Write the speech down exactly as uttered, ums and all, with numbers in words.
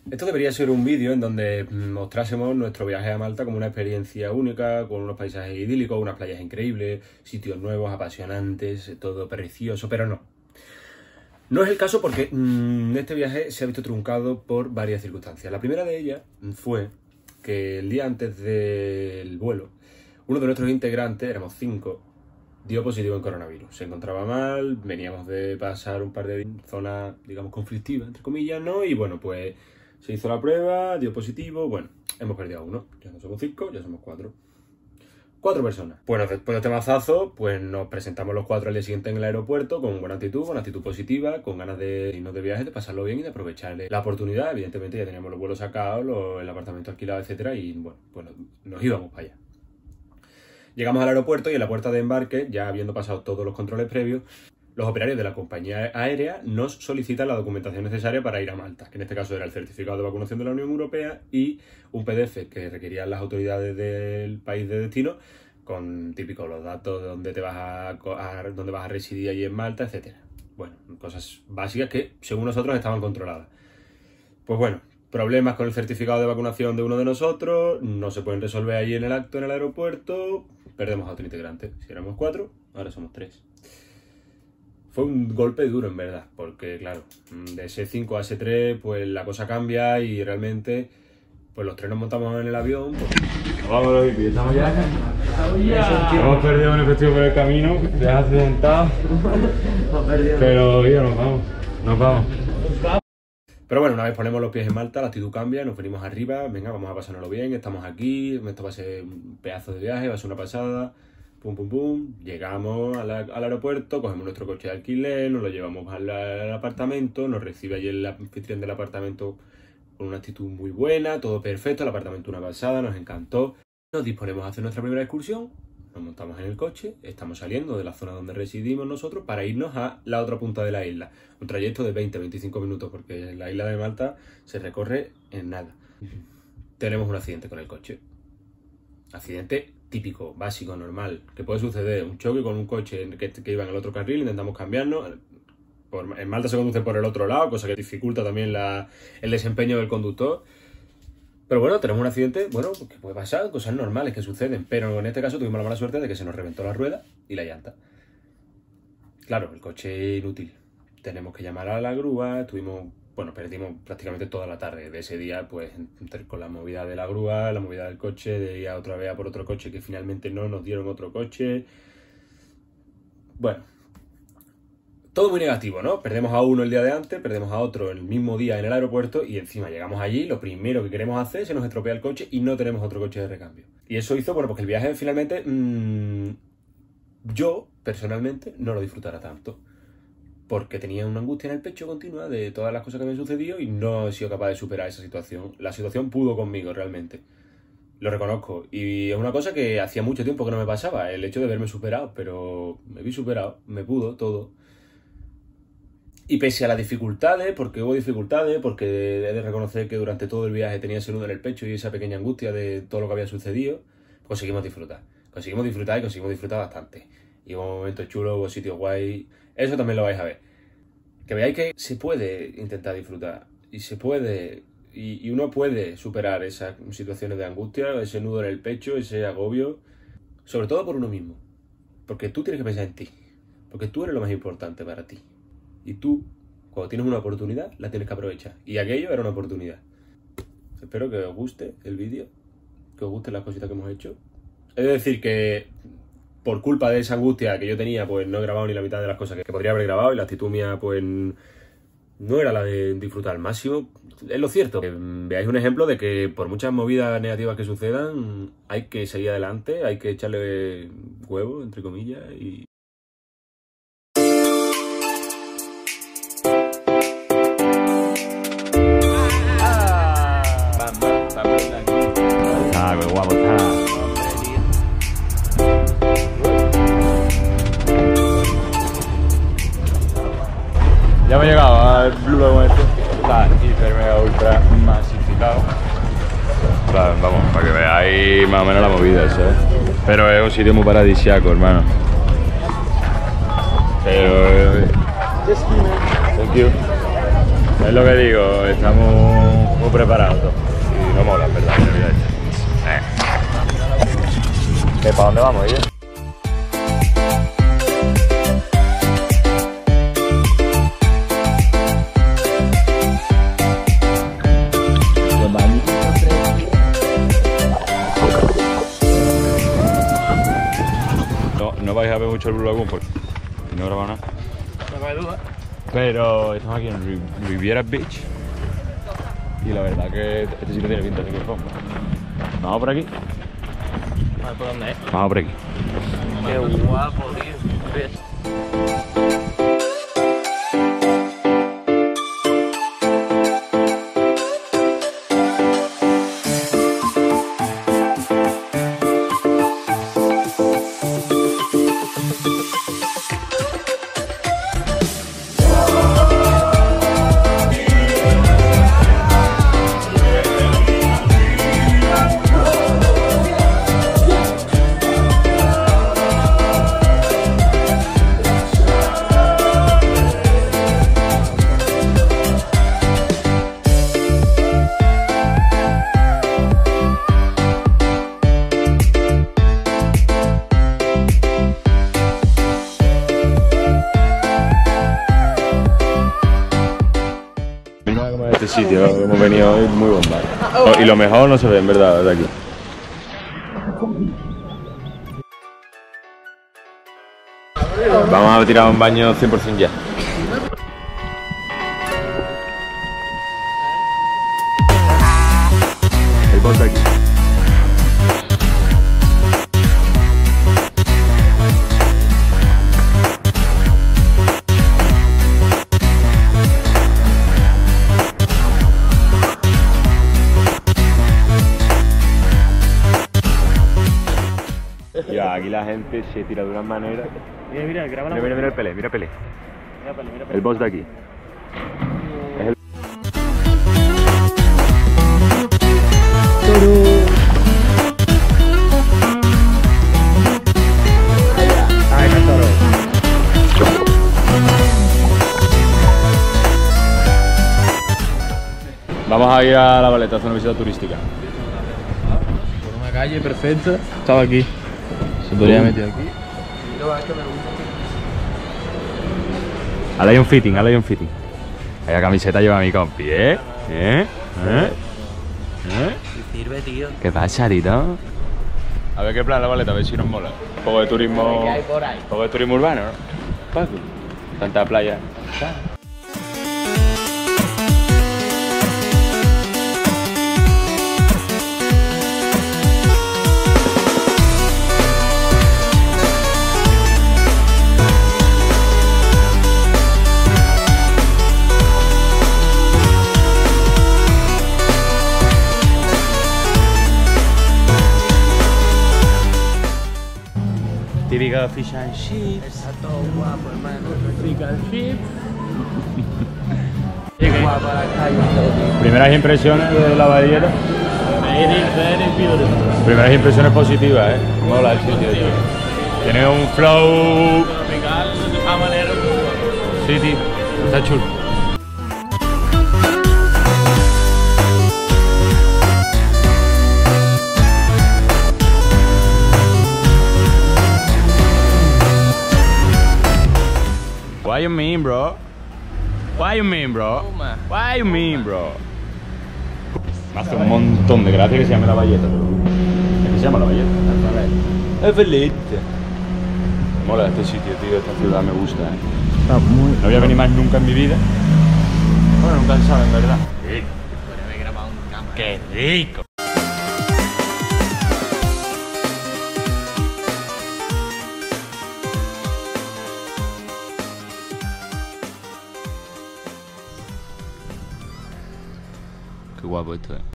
Esto debería ser un vídeo en donde mostrásemos nuestro viaje a Malta como una experiencia única, con unos paisajes idílicos, unas playas increíbles, sitios nuevos, apasionantes, todo precioso, pero no. No es el caso porque mmm, este viaje se ha visto truncado por varias circunstancias. La primera de ellas fue que el día antes del vuelo, uno de nuestros integrantes, éramos cinco, dio positivo en coronavirus. Se encontraba mal, veníamos de pasar un par de zonas, digamos, conflictivas, entre comillas, ¿no? Y bueno, pues se hizo la prueba, dio positivo, bueno, hemos perdido a uno. Ya no somos cinco, ya somos cuatro. Cuatro personas. Bueno, después de este mazazo, pues nos presentamos los cuatro al día siguiente en el aeropuerto con buena actitud, con actitud positiva, con ganas de irnos de viaje, de pasarlo bien y de aprovechar la oportunidad. Evidentemente ya teníamos los vuelos sacados, los, el apartamento alquilado, etcétera, y bueno, pues nos íbamos para allá. Llegamos al aeropuerto y en la puerta de embarque, ya habiendo pasado todos los controles previos, los operarios de la compañía aérea nos solicitan la documentación necesaria para ir a Malta, que en este caso era el certificado de vacunación de la Unión Europea y un P D F que requerían las autoridades del país de destino, con típicos los datos de dónde te vas a, a dónde vas a residir allí en Malta, etcétera. Bueno, cosas básicas que según nosotros estaban controladas. Pues bueno, problemas con el certificado de vacunación de uno de nosotros, no se pueden resolver allí en el acto en el aeropuerto, perdemos a otro integrante. Si éramos cuatro, ahora somos tres. Fue un golpe duro, en verdad, porque, claro, de ese cinco a ese tres, pues la cosa cambia y realmente, pues los tres nos montamos en el avión. Pues... Vámonos, hippie, estamos ya. ya. Hemos perdido un efectivo por el camino, te has accidentado. Pero ya nos vamos, nos vamos. Pero bueno, una vez ponemos los pies en Malta, la actitud cambia, nos venimos arriba, venga, vamos a pasárnoslo bien, estamos aquí, esto va a ser un pedazo de viaje, va a ser una pasada. Pum, pum, pum, llegamos a la, al aeropuerto, cogemos nuestro coche de alquiler, nos lo llevamos al, al apartamento, nos recibe allí el anfitrión del apartamento con una actitud muy buena, todo perfecto, el apartamento una pasada, nos encantó. Nos disponemos a hacer nuestra primera excursión, nos montamos en el coche, estamos saliendo de la zona donde residimos nosotros para irnos a la otra punta de la isla. Un trayecto de veinte a veinticinco minutos porque la isla de Malta se recorre en nada. Tenemos un accidente con el coche. Accidente típico, básico, normal, que puede suceder, un choque con un coche que, que iba en el otro carril, intentamos cambiarnos, por, en Malta se conduce por el otro lado, cosa que dificulta también la, el desempeño del conductor, pero bueno, tenemos un accidente, bueno, que puede pasar, cosas normales que suceden, pero en este caso tuvimos la mala suerte de que se nos reventó la rueda y la llanta. Claro, el coche inútil, tenemos que llamar a la grúa, tuvimos... Bueno, perdimos prácticamente toda la tarde de ese día, pues, con la movida de la grúa, la movida del coche, de ir a otra vez a por otro coche, que finalmente no nos dieron otro coche. Bueno, todo muy negativo, ¿no? Perdemos a uno el día de antes, perdemos a otro el mismo día en el aeropuerto y encima llegamos allí, lo primero que queremos hacer, se nos estropea el coche y no tenemos otro coche de recambio. Y eso hizo, bueno, porque el viaje finalmente, mmm, yo, personalmente, no lo disfrutara tanto. Porque tenía una angustia en el pecho continua de todas las cosas que me han sucedido y no he sido capaz de superar esa situación. La situación pudo conmigo, realmente. Lo reconozco. Y es una cosa que hacía mucho tiempo que no me pasaba, el hecho de verme superado, pero me vi superado, me pudo todo. Y pese a las dificultades, porque hubo dificultades, porque he de reconocer que durante todo el viaje tenía ese nudo en el pecho y esa pequeña angustia de todo lo que había sucedido, conseguimos disfrutar. Conseguimos disfrutar y conseguimos disfrutar bastante. Y hubo momentos chulos, hubo sitios guay. Eso también lo vais a ver. Que veáis que se puede intentar disfrutar. Y se puede... Y, y uno puede superar esas situaciones de angustia, ese nudo en el pecho, ese agobio. Sobre todo por uno mismo. Porque tú tienes que pensar en ti. Porque tú eres lo más importante para ti. Y tú, cuando tienes una oportunidad, la tienes que aprovechar. Y aquello era una oportunidad. Espero que os guste el vídeo. Que os gusten las cositas que hemos hecho. Es decir que... por culpa de esa angustia que yo tenía, pues no he grabado ni la mitad de las cosas que podría haber grabado y la actitud mía, pues, no era la de disfrutar al máximo. Es lo cierto. Que veáis un ejemplo de que por muchas movidas negativas que sucedan, hay que seguir adelante, hay que echarle huevo, entre comillas, y... Ah, qué guapo está. Ya hemos llegado al Blue Lagoon este, está hiper mega ultra masificado. Claro, vamos, para que veáis más o menos la movida, ¿sabes? Pero es un sitio muy paradisíaco, hermano. Pero... Thank you. Es lo que digo, estamos muy preparados todos. Y no mola, en verdad, la vida esta. Eh. ¿Para dónde vamos, ella? No, no vais a ver mucho el Blue Lagoon porque no he grabado nada. No hay duda. Pero estamos aquí en Riviera Beach y la verdad que este sitio tiene pinta de que vamos. Vamos por aquí. A ver por dónde es. Vamos por aquí. Qué guapo, tío. Este sitio hemos venido hoy muy bomba. Oh, y lo mejor no se ve en verdad de aquí. Vamos a tirar un baño cien por cien ya. El boss de aquí. Ya, aquí la gente se tira de una manera. Mira, mira, graba la Mira, mira, mira el Pelé, mira el Pelé. Mira, Pele, mira, Pele. El boss de aquí. Es el... Ay, qué toro. Vamos a ir a La Valeta a hacer una visita turística. Por una calle perfecta. Estaba aquí. Se podría meter aquí. Ahora hay un fitting, ahora hay un fitting. Esa camiseta lleva mi compi, ¿eh? ¿Eh? ¿Eh? ¿Eh? Sirve, tío. ¿Qué pasa, Tito? A ver qué plan La Valeta, a ver si nos mola. Un poco de turismo... ¿Qué hay por ahí? Un poco de turismo urbano, ¿no? Fácil. Tanta playa. Típica fish and chips. Está todo guapo, hermano. Fish and chips. Qué guapa la calle. Primeras impresiones de La Valeta. Very, very beautiful. Primeras impresiones positivas, ¿eh? Mola el sitio, tío. Tiene un flow... Tropical, de esa manera. Sí, tío. Está chulo. What you mean, bro? What you mean, bro? What you mean, bro? Me hace un montón de gracia que se llame La Valleta, pero... ¿Es que se llama La Valleta? La Valleta. Mola este sitio, tío, esta ciudad me gusta, eh. Está muy... No voy a venir más nunca en mi vida. Bueno, nunca se sabe, en verdad. Podría haber grabado un cámara. ¡Qué rico! Qué guapo esto, eh.